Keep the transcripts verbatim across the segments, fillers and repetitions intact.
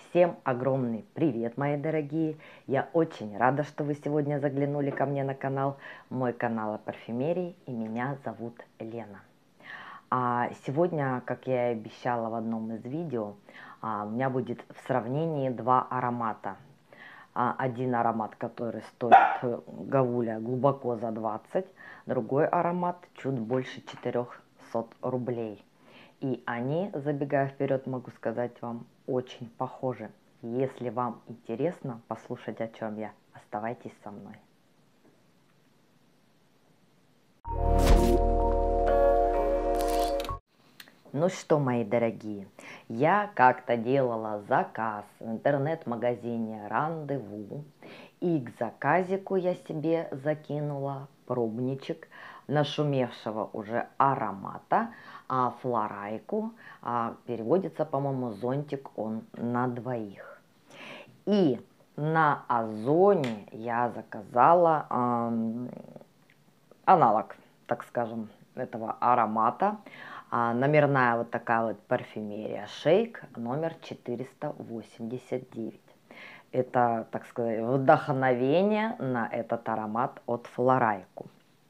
Всем огромный привет, мои дорогие! Я очень рада, что вы сегодня заглянули ко мне на канал. Мой канал о парфюмерии, и меня зовут Лена. А сегодня, как я и обещала в одном из видео, а, у меня будет в сравнении два аромата. А, один аромат, который стоит э, Гавуля глубоко за двадцать, другой аромат чуть больше четырёхсот рублей. И они, забегая вперед, могу сказать вам, очень похожи. Если вам интересно послушать, о чем я, оставайтесь со мной. Ну что, мои дорогие, я как-то делала заказ в интернет-магазине Рандеву, и к заказику я себе закинула пробничек нашумевшего уже аромата, а флорайку, а переводится, по-моему, зонтик он на двоих. И на Озоне я заказала эм, аналог, так скажем, этого аромата. А, номерная вот такая вот парфюмерия Шейк номер четыреста восемьдесят девять. Это, так сказать, вдохновение на этот аромат от Флорайку.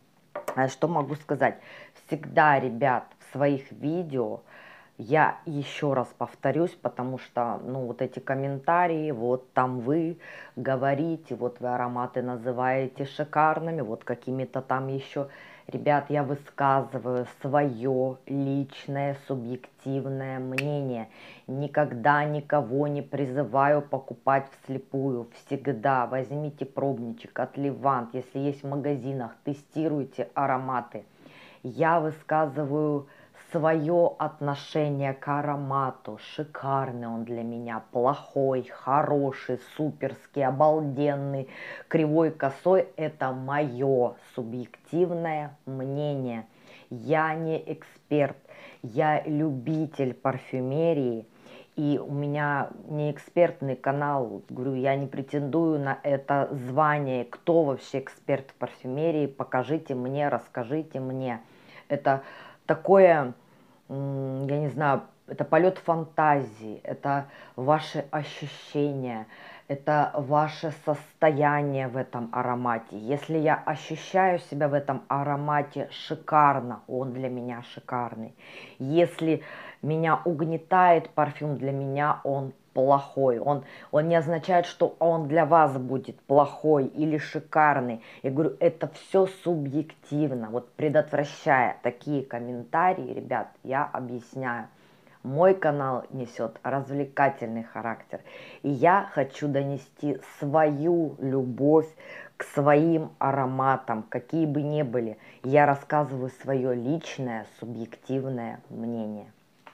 А что могу сказать? Всегда, ребят, в своих видео я еще раз повторюсь, потому что, ну, вот эти комментарии, вот там вы говорите, вот вы ароматы называете шикарными, вот какими-то там еще. Ребят, я высказываю свое личное субъективное мнение. Никогда никого не призываю покупать вслепую. Всегда возьмите пробничек от Левант, если есть в магазинах, тестируйте ароматы. Я высказываю свое отношение к аромату. Шикарный он для меня, плохой, хороший, суперский, обалденный, кривой, косой. Это мое субъективное мнение. Я не эксперт, я любитель парфюмерии. И у меня не экспертный канал, говорю, я не претендую на это звание. Кто вообще эксперт в парфюмерии? Покажите мне, расскажите мне. Это такое, я не знаю, это полет фантазии, это ваши ощущения, это ваше состояние в этом аромате. Если я ощущаю себя в этом аромате шикарно, он для меня шикарный. Если меня угнетает парфюм, для меня он плохой. Он, он не означает, что он для вас будет плохой или шикарный. Я говорю, это все субъективно. Вот предотвращая такие комментарии, ребят, я объясняю. Мой канал несет развлекательный характер. И я хочу донести свою любовь к своим ароматам, какие бы ни были. Я рассказываю свое личное субъективное мнение.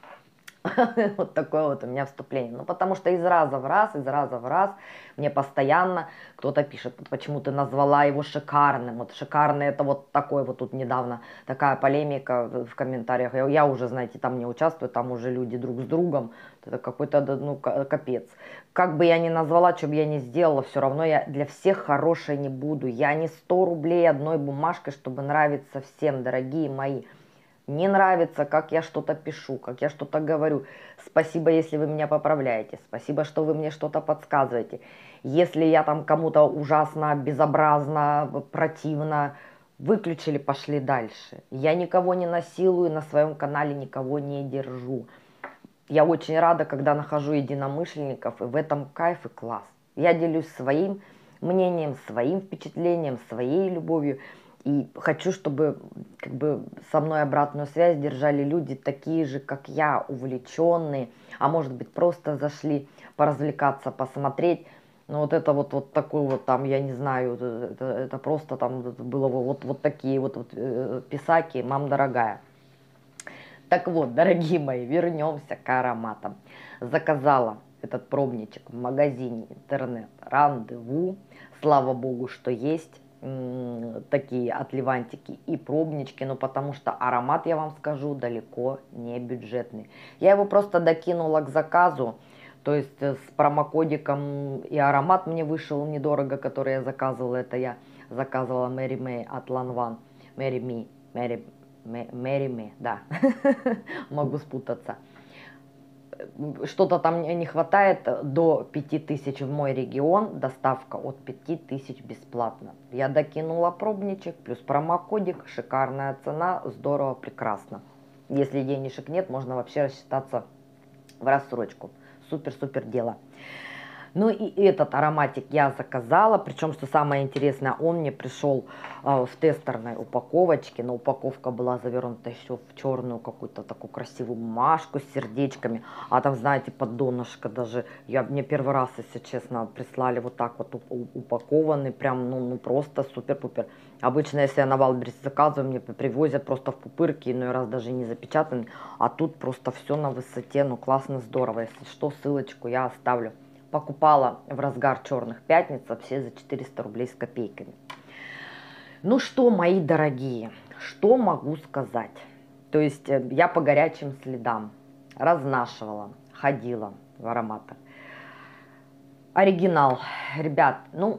Вот такое вот у меня вступление. Ну, потому что из раза в раз, из раза в раз мне постоянно кто-то пишет, почему ты назвала его шикарным. Вот шикарный это вот такой вот тут недавно такая полемика в комментариях. Я, я уже, знаете, там не участвую, там уже люди друг с другом. Это какой-то, ну, капец. Как бы я ни назвала, что бы я ни сделала, все равно я для всех хорошей не буду. Я не сто рублей одной бумажкой, чтобы нравиться всем, дорогие мои. Не нравится, как я что-то пишу, как я что-то говорю. Спасибо, если вы меня поправляете. Спасибо, что вы мне что-то подсказываете. Если я там кому-то ужасно, безобразно, противно, выключили, пошли дальше. Я никого не насилую, на своем канале никого не держу. Я очень рада, когда нахожу единомышленников, и в этом кайф и класс. Я делюсь своим мнением, своим впечатлением, своей любовью. И хочу, чтобы как бы со мной обратную связь держали люди такие же, как я, увлеченные, а может быть просто зашли поразвлекаться, посмотреть. Но вот это вот, вот такой вот там, я не знаю, это, это просто там было вот, вот такие вот, вот э, писаки, мам дорогая. Так вот, дорогие мои, вернемся к ароматам. Заказала этот пробничек в магазине интернет Рандеву. Слава богу, что есть такие отливантики и пробнички, но потому что аромат, я вам скажу, далеко не бюджетный. Я его просто докинула к заказу, то есть с промокодиком, и аромат мне вышел недорого, который я заказывала. Это я заказывала Мэри Мэй от Ланван. Мэри Ми, Мэри Мэри Ми, да, могу спутаться. что-то там не хватает до пяти тысяч в мой регион, доставка от пяти тысяч бесплатно. Я докинула пробничек, плюс промокодик, шикарная цена, здорово, прекрасно. Если денежек нет, можно вообще рассчитаться в рассрочку. Супер-супер дело. Ну и этот ароматик я заказала, причем, что самое интересное, он мне пришел э, в тестерной упаковочке, но упаковка была завернута еще в черную какую-то такую красивую бумажку с сердечками, а там, знаете, под донышко даже, я, мне первый раз, если честно, прислали вот так вот упакованный, прям, ну, ну просто супер-пупер. Обычно, если я на Валбересе заказываю, мне привозят просто в пупырке, иной раз даже не запечатанный, а тут просто все на высоте, ну классно, здорово, если что, ссылочку я оставлю. Покупала в разгар черных пятниц, все за четыреста рублей с копейками. Ну что, мои дорогие, что могу сказать? То есть я по горячим следам разнашивала, ходила в ароматах. Оригинал. Ребят, ну,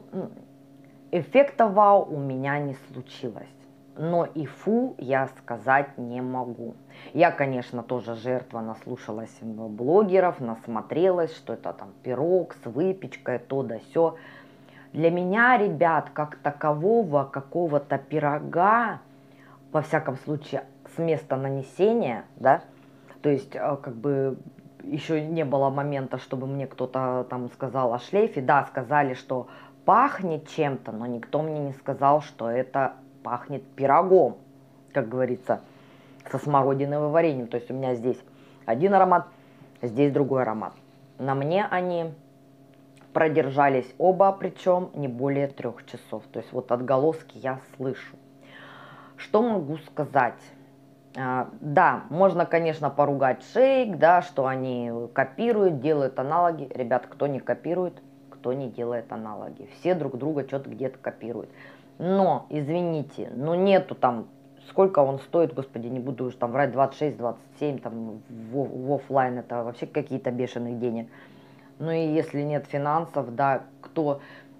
эффекта вау у меня не случилось. Но и фу я сказать не могу. Я, конечно, тоже жертва, наслушалась блогеров, насмотрелась, что это там пирог с выпечкой, то да сё. Для меня, ребят, как такового какого-то пирога, во всяком случае, с места нанесения, да, то есть, как бы, еще не было момента, чтобы мне кто-то там сказал о шлейфе. Да, сказали, что пахнет чем-то, но никто мне не сказал, что это пахнет пирогом, как говорится, со смородиновым вареньем. То есть у меня здесь один аромат, здесь другой аромат. На мне они продержались оба, причем не более трех часов. То есть вот отголоски я слышу. Что могу сказать? А, да, можно, конечно, поругать Шейк, да, что они копируют, делают аналоги. Ребят, кто не копирует, кто не делает аналоги. Все друг друга что-то где-то копируют. Но, извините, ну нету там, сколько он стоит, господи, не буду уж там врать, двадцать шесть двадцать семь, там в, в офлайн это вообще какие-то бешеных денег. Ну и если нет финансов, да, кто,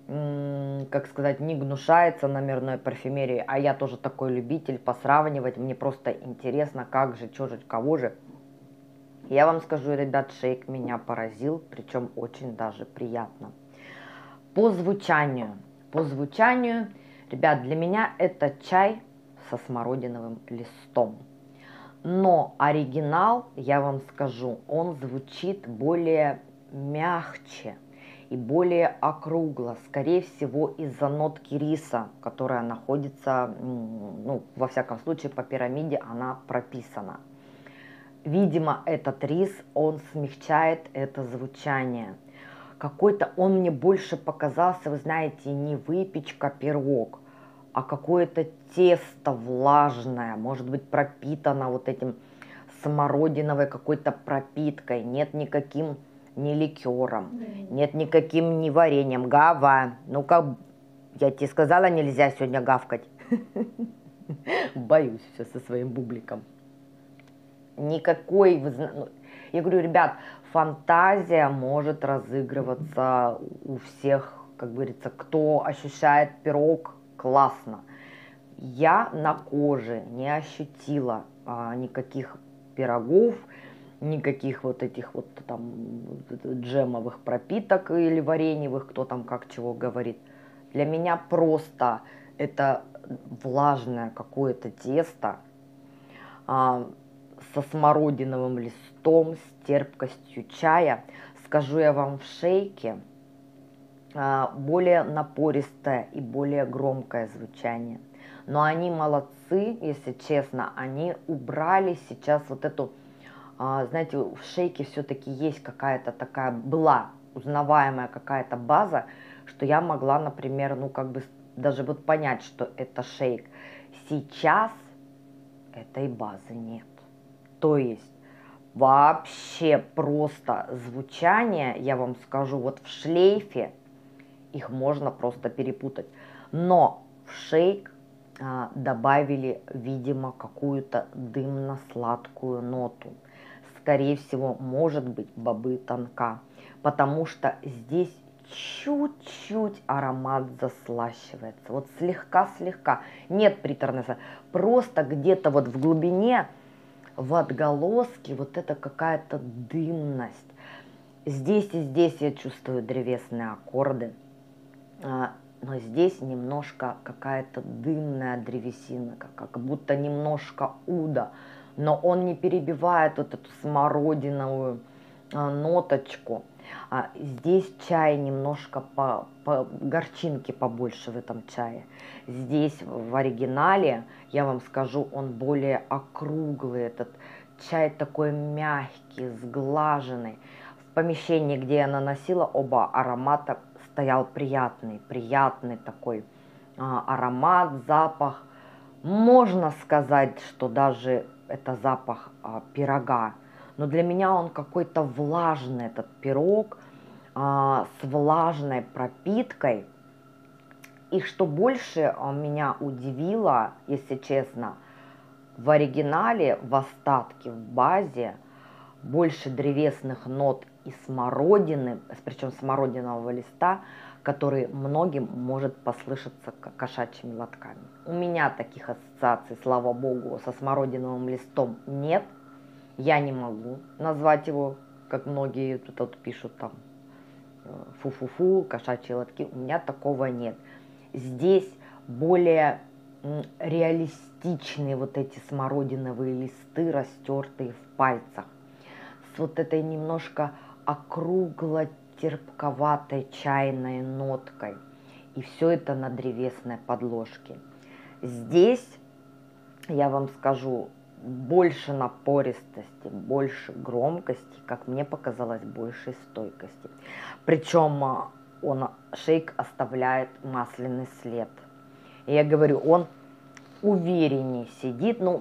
как сказать, не гнушается номерной парфюмерии, а я тоже такой любитель посравнивать, мне просто интересно, как же, что же, кого же. Я вам скажу, ребят, Шейк меня поразил, причем очень даже приятно. По звучанию, по звучанию, ребят, для меня это чай со смородиновым листом. Но оригинал, я вам скажу, он звучит более мягче и более округло, скорее всего из-за нотки риса, которая находится, ну, во всяком случае, по пирамиде она прописана. Видимо, этот рис, он смягчает это звучание. Какой-то он мне больше показался, вы знаете, не выпечка, пирог, а какое-то тесто влажное, может быть, пропитано вот этим смородиновой какой-то пропиткой, нет никаким ни ликером, mm. нет никаким ни вареньем. Гава, ну-ка, я тебе сказала, нельзя сегодня гавкать. Боюсь все со своим бубликом. Никакой, я говорю, ребят, фантазия может разыгрываться у всех, как говорится, кто ощущает пирог, классно. Я на коже не ощутила а, никаких пирогов, никаких вот этих вот там джемовых пропиток или вареньевых, кто там как чего говорит. Для меня просто это влажное какое-то тесто а, со смородиновым листом, с терпкостью чая. Скажу я вам, в Шейке а, более напористое и более громкое звучание. Но они молодцы, если честно, они убрали сейчас вот эту, знаете, в Шейке все-таки есть какая-то такая, была узнаваемая какая-то база, что я могла, например, ну как бы даже вот понять, что это Шейк. Сейчас этой базы нет. То есть вообще просто звучание, я вам скажу, вот в шлейфе их можно просто перепутать. Но в Шейк а, добавили, видимо, какую-то дымно-сладкую ноту. Скорее всего, может быть, бобы тонка, потому что здесь чуть-чуть аромат заслащивается. Вот слегка-слегка. Нет приторности. Просто где-то вот в глубине в отголоске вот это какая-то дымность. Здесь и здесь я чувствую древесные аккорды, а, но здесь немножко какая-то дымная древесина, как, как будто немножко уда, но он не перебивает вот эту смородиновую а, ноточку. А, здесь чай немножко по, по горчинки побольше в этом чае. Здесь в оригинале, я вам скажу, он более округлый, этот чай такой мягкий, сглаженный. В помещении, где я наносила, оба аромата стоял приятный, приятный такой а, аромат, запах. Можно сказать, что даже это запах а, пирога, но для меня он какой-то влажный, этот пирог, а, с влажной пропиткой. И что больше а, меня удивило, если честно, в оригинале, в остатке, в базе, больше древесных нот и смородины, причем смородинового листа, который многим может послышаться кошачьими лотками. У меня таких ассоциаций, слава богу, со смородиновым листом нет. Я не могу назвать его, как многие тут, тут пишут там, фу-фу-фу, кошачьи лотки. У меня такого нет. Здесь более реалистичные вот эти смородиновые листы, растертые в пальцах, с вот этой немножко округло-терпковатой чайной ноткой. И все это на древесной подложке. Здесь, я вам скажу, больше напористости, больше громкости, как мне показалось, больше стойкости. Причем он, шейк, оставляет масляный след. И я говорю, он увереннее сидит. Ну,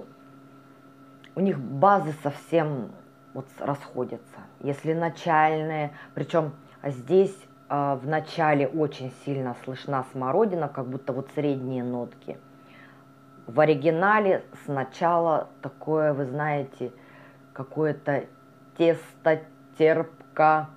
у них базы совсем вот расходятся. Если начальные, причем здесь э, в начале очень сильно слышна смородина, как будто вот средние нотки. В оригинале сначала такое, вы знаете, какое-то тесто, терпко,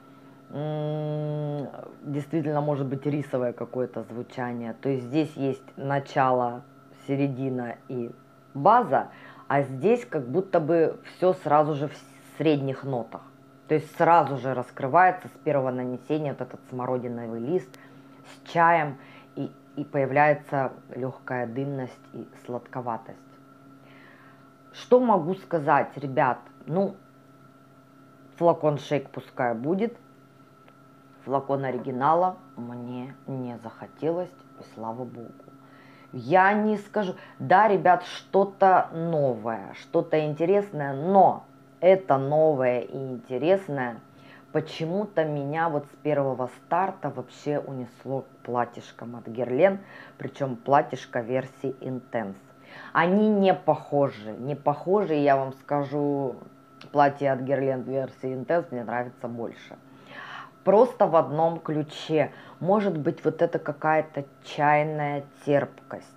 действительно может быть рисовое какое-то звучание. То есть здесь есть начало, середина и база, а здесь как будто бы все сразу же в средних нотах. То есть сразу же раскрывается с первого нанесения вот этот смородиновый лист с чаем, и, и появляется легкая дымность и сладковатость. Что могу сказать, ребят? Ну, флакон шейк пускай будет. Флакон оригинала мне не захотелось, и слава богу. Я не скажу, да, ребят, что-то новое, что-то интересное, но это новое и интересное почему-то меня вот с первого старта вообще унесло к платьишкам от Guerlain, причем платьишко версии Intense. Они не похожи, не похожи, я вам скажу, платье от Guerlain версии Intense мне нравится больше. Просто в одном ключе. Может быть, вот это какая-то чайная терпкость.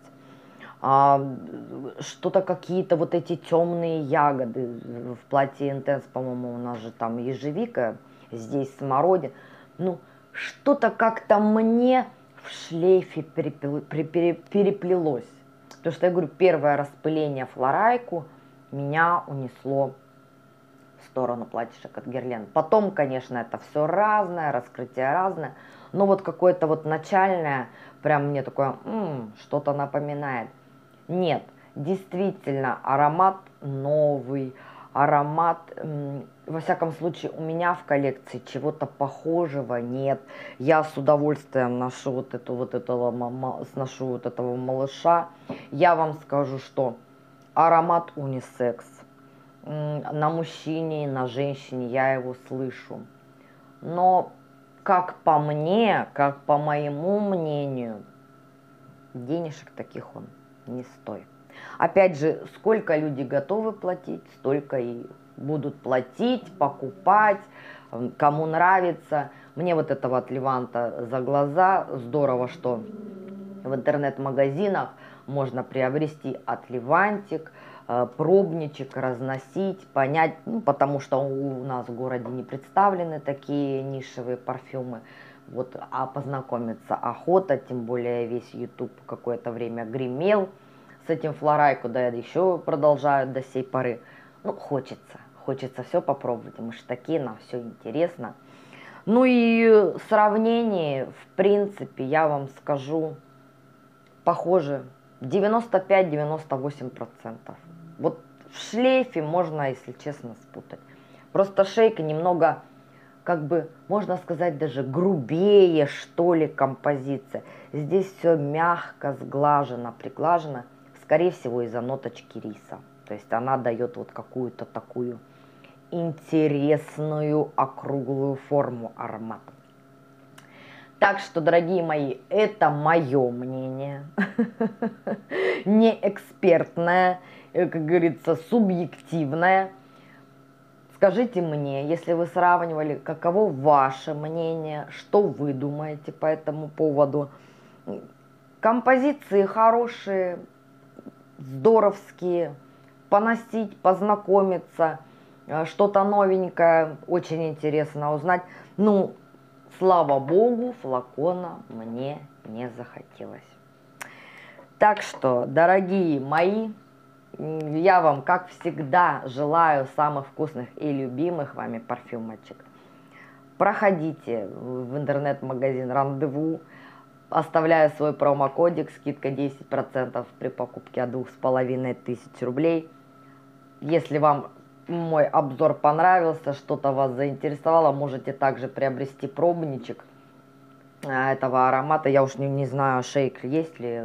А, что-то какие-то вот эти темные ягоды. В платье Intense, по-моему, у нас же там ежевика, здесь смородина. Ну, что-то как-то мне в шлейфе переплелось. Потому что, я говорю, первое распыление флорайку меня унесло в сторону платьишек от Guerlain. Потом, конечно, это все разное, раскрытие разное. Но вот какое-то вот начальное, прям мне такое, м-м, что-то напоминает. Нет, действительно, аромат новый, аромат, м, во всяком случае, у меня в коллекции чего-то похожего нет. Я с удовольствием ношу вот эту вот этого, сношу вот этого малыша. Я вам скажу, что аромат унисекс. На мужчине и на женщине я его слышу. Но, как по мне, как по моему мнению, денежек таких он не стоит. Опять же, сколько люди готовы платить, столько и будут платить, покупать, кому нравится. Мне вот этого от Леванта за глаза. Здорово, что в интернет-магазинах можно приобрести от Левантик, пробничек, разносить, понять, ну, потому что у нас в городе не представлены такие нишевые парфюмы. Вот, а познакомиться охота, тем более весь YouTube какое-то время гремел с этим флорайку, да, еще продолжают до сей поры. Ну, хочется, хочется все попробовать, мы же такие, нам все интересно. Ну и сравнение, в принципе, я вам скажу, похоже, девяносто пять — девяносто восемь процентов. Вот в шлейфе можно, если честно, спутать. Просто шейка немного, как бы, можно сказать, даже грубее, что ли, композиция. Здесь все мягко, сглажено, приглажено. Скорее всего, из-за ноточки риса. То есть она дает вот какую-то такую интересную округлую форму аромата. Так что, дорогие мои, это мое мнение, не экспертное, как говорится, субъективное. Скажите мне, если вы сравнивали, каково ваше мнение, что вы думаете по этому поводу. Композиции хорошие, здоровские, поносить, познакомиться, что-то новенькое, очень интересно узнать. Ну, слава богу, флакона мне не захотелось. Так что, дорогие мои, я вам, как всегда, желаю самых вкусных и любимых вами парфюмочек. Проходите в интернет-магазин «Рандеву», оставляю свой промокодик, скидка десять процентов при покупке от двух с половиной тысяч рублей. Если вам мой обзор понравился, что-то вас заинтересовало, можете также приобрести пробничек этого аромата. Я уж не, не знаю, шейк есть ли,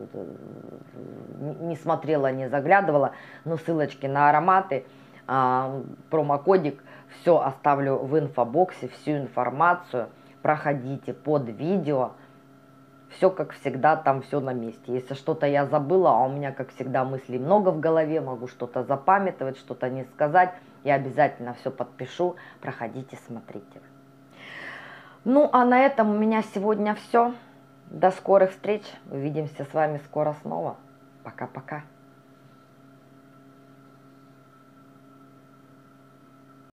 не смотрела, не заглядывала, но ссылочки на ароматы, промокодик, все оставлю в инфобоксе, всю информацию. Проходите под видео. Все, как всегда, там все на месте. Если что-то я забыла, а у меня, как всегда, мыслей много в голове, могу что-то запамятовать, что-то не сказать, я обязательно все подпишу. Проходите, смотрите. Ну, а на этом у меня сегодня все. До скорых встреч. Увидимся с вами скоро снова. Пока-пока.